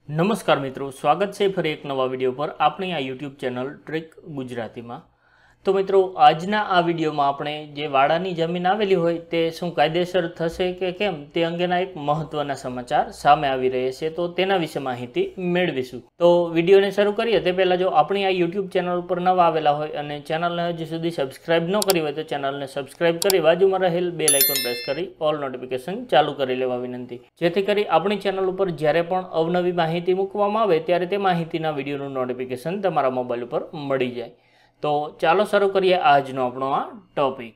નમસ્કાર મિત્રો, સ્વાગત છે ફરી એક નવા વિડીયો પર આપણી આ યુટ્યુબ ચેનલ ટ્રીક ગુજરાતીમાં। તો મિત્રો, આજના આ વિડીયોમાં આપણે જે વાડાની જમીન આવેલી હોય તે શું કાયદેસર થશે કે કેમ તે અંગેના એક મહત્વના સમાચાર સામે આવી રહ્યા છે, તો તેના વિશે માહિતી મેળવીશું। તો વિડીયોને શરૂ કરીએ તે પહેલાં જો આપણી આ યુટ્યુબ ચેનલ ઉપર નવા આવેલા હોય અને ચેનલને હજી સુધી સબસ્ક્રાઇબ ન કરી હોય તો ચેનલને સબસ્ક્રાઇબ કરી બાજુમાં રહેલ બેલ આઇકોન પ્રેસ કરી ઓલ નોટિફિકેશન ચાલુ કરી લેવા વિનંતી, જેથી કરી આપણી ચેનલ ઉપર જ્યારે પણ અવનવી માહિતી મૂકવામાં આવે ત્યારે તે માહિતીના વિડીયોનું નોટિફિકેશન તમારા મોબાઈલ ઉપર મળી જાય। તો ચાલો શરૂ કરીએ આજનો આપણો આ ટોપિક।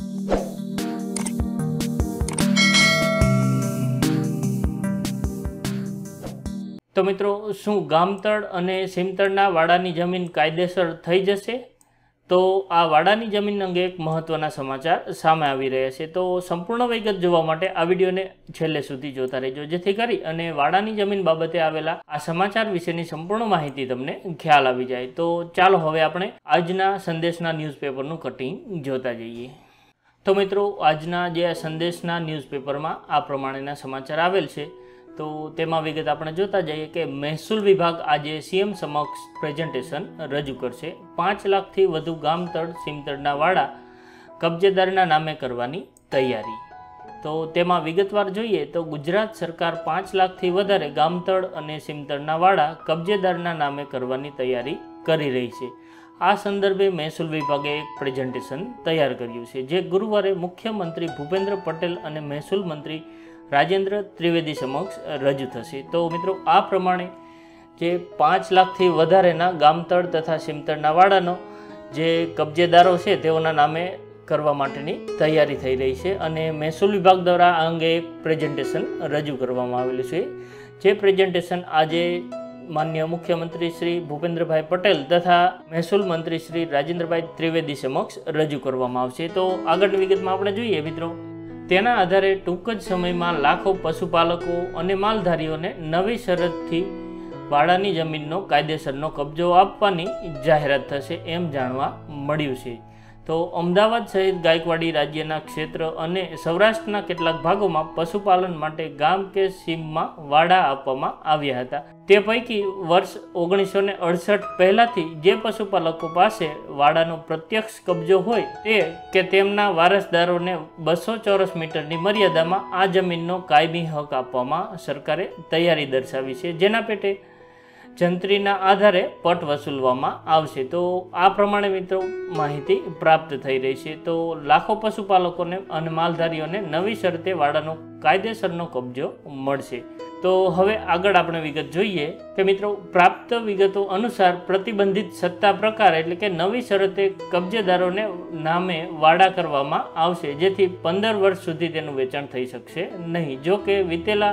તો મિત્રો, શું ગામતળ અને સીમતળના વાડાની જમીન કાયદેસર થઈ જશે? તો આ વાડાની જમીન અંગે એક મહત્વના સમાચાર સામે આવી રહ્યા છે, તો સંપૂર્ણ વિગત જોવા માટે આ વિડીયોને છેલ્લે સુધી જોતા રહેજો, જેથી કરી અને વાડાની જમીન બાબતે આવેલા આ સમાચાર વિશેની સંપૂર્ણ માહિતી તમને ખ્યાલ આવી જાય। તો ચાલો હવે આપણે આજના સંદેશના ન્યૂઝપેપરનું કટિંગ જોતા જઈએ। તો મિત્રો, આજના જે સંદેશના ન્યૂઝપેપરમાં આ પ્રમાણેના સમાચાર આવેલ છે, તો તેમાં વિગત આપણે જોતા જઈએ કે મહેસૂલ વિભાગ આજે સીએમ સમક્ષ પ્રેઝન્ટેશન રજૂ કરશે। 5 લાખથી વધુ ગામતળ સીમતળના વાડા કબજેદારના નામે કરવાની તૈયારી। તો તેમાં વિગતવાર જોઈએ તો ગુજરાત સરકાર 5 લાખથી વધારે ગામતળ અને સીમતળના વાડા કબજેદારના નામે કરવાની તૈયારી કરી રહી છે। આ સંદર્ભે મહેસૂલ વિભાગે એક પ્રેઝન્ટેશન તૈયાર કર્યું છે, જે ગુરુવારે મુખ્યમંત્રી ભૂપેન્દ્ર પટેલ અને મહેસૂલ મંત્રી રાજેન્દ્ર ત્રિવેદી સમક્ષ રજૂ થશે। તો મિત્રો, આ પ્રમાણે જે 5 લાખથી વધારેના ગામતળ તથા સીમતળના વાડાનો જે કબજેદારો છે તેઓના નામે કરવા માટેની તૈયારી થઈ રહી છે અને મહેસૂલ વિભાગ દ્વારા આ અંગે એક પ્રેઝન્ટેશન રજૂ કરવામાં આવેલું છે, જે પ્રેઝન્ટેશન આજે માનનીય મુખ્યમંત્રી શ્રી ભૂપેન્દ્રભાઈ પટેલ તથા મહેસૂલ મંત્રી શ્રી રાજેન્દ્રભાઈ ત્રિવેદી સમક્ષ રજૂ કરવામાં આવશે। તો આગળની વિગતમાં આપણે જોઈએ મિત્રો, તેના આધારે ટૂંક જ સમયમાં લાખો પશુપાલકો અને માલધારીઓને નવી શરતથી વાડાની જમીનનો કાયદેસરનો કબજો આપવાની જાહેરાત થશે એમ જાણવા મળ્યું છે। તો અમદાવાદ સહિત ગાયકવાડી રાજ્યના ક્ષેત્ર અને સૌરાષ્ટ્રના કેટલાક ભાગોમાં પશુપાલન માટે ગામ કે સીમમાં વાડા આપવામાં આવ્યા હતા। તે પૈકી વર્ષ 1968 પહેલાંથી જે પશુપાલકો પાસે વાડાનો પ્રત્યક્ષ કબજો હોય તે કે તેમના વારસદારોને 200 ચોરસ મીટરની મર્યાદામાં આ જમીનનો કાયમી હક આપવામાં સરકારે તૈયારી દર્શાવી છે, જેના પેટે જંત્રીના આધારે પટ વસૂલવામાં આવશે। તો આ પ્રમાણે મિત્રો માહિતી પ્રાપ્ત થઈ રહી છે। તો લાખો પશુપાલકોને અને માલધારીઓને નવી શરતે વાડાનો કાયદેસરનો કબજો મળશે। તો હવે આગળ આપણે વિગત જોઈએ કે મિત્રો, પ્રાપ્ત વિગતો અનુસાર પ્રતિબંધિત સત્તા પ્રકાર એટલે કે નવી શરતે કબજેદારોને નામે વાડા કરવામાં આવશે, જેથી 15 વર્ષ સુધી તેનું વેચાણ થઈ શકશે નહીં। જો કે વીતેલા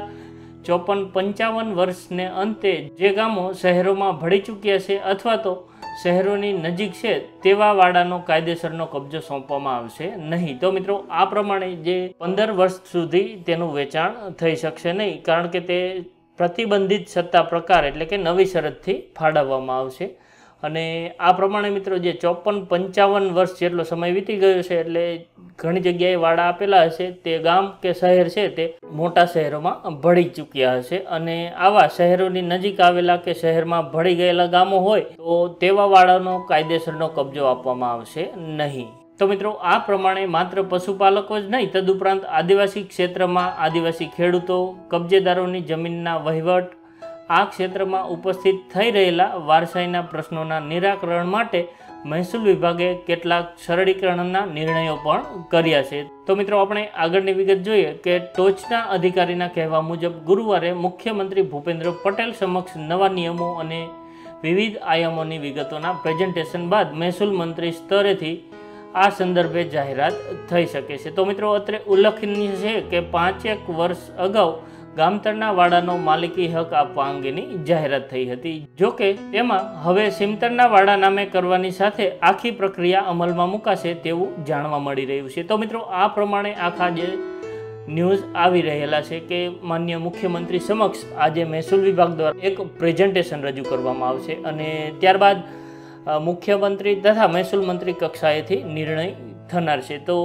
54-55 વર્ષને અંતે જે ગામો શહેરોમાં ભળી ચૂક્યા છે અથવા તો શહેરોની નજીક છે તેવા વાડાનો કાયદેસરનો કબજો સોંપવામાં આવશે નહીં। તો મિત્રો, આ પ્રમાણે જે 15 વર્ષ સુધી તેનું વેચાણ થઈ શકશે નહીં, કારણ કે તે પ્રતિબંધિત સત્તા પ્રકાર એટલે કે નવી શરતથી ફાળવવામાં આવશે। અને આ પ્રમાણે મિત્રો જે 54-55 વર્ષ જેટલો સમય વીતી ગયો છે, એટલે ઘણી જગ્યાએ વાડા આપેલા હશે તે ગામ કે શહેર છે તે મોટા શહેરોમાં ભળી ચૂક્યા હશે, અને આવા શહેરોની નજીક આવેલા કે શહેરમાં ભળી ગયેલા ગામો હોય તો તેવા વાડાનો કાયદેસરનો કબજો આપવામાં આવશે નહીં। તો મિત્રો, આ પ્રમાણે માત્ર પશુપાલકો જ નહીં, તદુપરાંત આદિવાસી ક્ષેત્રમાં આદિવાસી ખેડૂતો, કબજેદારોની જમીનના વહીવટ, આ ક્ષેત્રમાં ઉપસ્થિત થઈ રહેલા વારસાઈના પ્રશ્નોના નિરાકરણ માટે મહેસૂલ વિભાગે કેટલાક સરળીકરણના નિર્ણયો પણ કર્યા છે। તો મિત્રો, આપણે આગળની વિગત જોઈએ કે ટોચના અધિકારીના કહેવા મુજબ ગુરુવારે મુખ્યમંત્રી ભૂપેન્દ્ર પટેલ સમક્ષ નવા નિયમો અને વિવિધ આયામોની વિગતોના પ્રેઝન્ટેશન બાદ મહેસૂલ મંત્રી સ્તરેથી આ સંદર્ભે જાહેરાત થઈ શકે છે। તો મિત્રો, અત્રે ઉલ્લેખનીય છે કે 5 વર્ષ અગાઉ ગામતળના વાડાનો માલિકી હક આપવા અંગેની જાહેરાત થઈ હતી। જો કે તેમાં હવે સીમતળના વાડા નામે કરવાની સાથે આખી પ્રક્રિયા અમલમાં મુકાશે તેવું જાણવા મળી રહ્યું છે। તો મિત્રો, આ પ્રમાણે આખા જે ન્યૂઝ આવી રહેલા છે કે માનનીય મુખ્યમંત્રી સમક્ષ આજે મહેસૂલ વિભાગ દ્વારા એક પ્રેઝન્ટેશન રજૂ કરવામાં આવશે અને ત્યારબાદ મુખ્યમંત્રી તથા મહેસૂલ મંત્રી કક્ષાએથી નિર્ણય થનાર છે। તો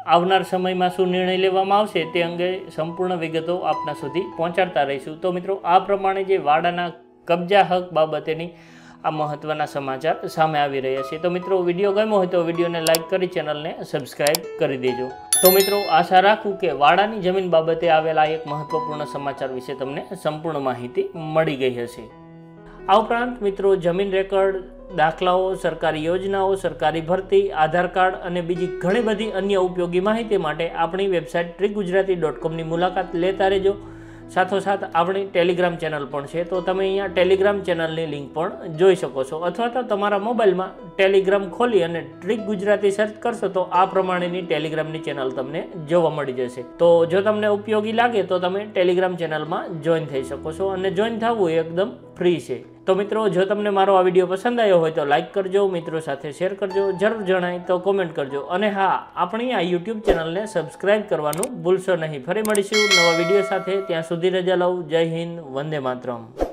આવનાર સમયમાં શું નિર્ણય લેવામાં આવશે તે અંગે સંપૂર્ણ વિગતો આપના સુધી પહોંચાડતા રહીશું. તો મિત્રો, આ પ્રમાણે જે વાડાના કબજા હક બાબતેની આ મહત્ત્વના સમાચાર સામે આવી રહ્યા છે. તો મિત્રો, વિડીયો ગમ્યો હોય તો વિડીયોને લાઇક કરી ચેનલને સબસ્ક્રાઈબ કરી દેજો. તો મિત્રો, આશા રાખું કે વાડાની જમીન બાબતે આવેલા એક મહત્ત્વપૂર્ણ સમાચાર વિશે તમને સંપૂર્ણ માહિતી મળી ગઈ હશે. આ ઉપરાંત મિત્રો, જમીન રેકર્ડ, દાખલાઓ, સરકારી યોજનાઓ, સરકારી ભરતી, આધાર કાર્ડ અને બીજી ઘણી બધી અન્ય ઉપયોગી માહિતી માટે આપણી વેબસાઇટ trickgujarati.comની મુલાકાત લેતા રહેજો. સાથોસાથ આપણી ટેલિગ્રામ ચેનલ પણ છે, તો તમે અહીંયા ટેલિગ્રામ ચેનલની લિંક પણ જોઈ શકો છો. અથવા તો તમારા મોબાઈલમાં ટેલિગ્રામ ખોલી અને ટ્રીક ગુજરાતી સર્ચ કરશો તો આ પ્રમાણેની ટેલિગ્રામની ચેનલ તમને જોવા મળી જશે. તો જો તમને ઉપયોગી લાગે તો તમે ટેલિગ્રામ ચેનલમાં જોઈન થઈ શકો છો, અને જોઈન થવું એકદમ ફ્રી છે. તો મિત્રો, જો તમને મારો આ વિડીયો પસંદ આવ્યો હોય તો લાઇક કરજો, મિત્રો સાથે શેર કરજો, જરૂર જણાય તો કોમેન્ટ કરજો, અને હા, આપણી આ યુટ્યુબ ચેનલને સબસ્ક્રાઈબ કરવાનું ભૂલશો નહીં. ફરી મળીશું નવા વિડીયો સાથે. ત્યાં સુધી રજા લઉં. જય હિન્દ, વંદે માતરમ.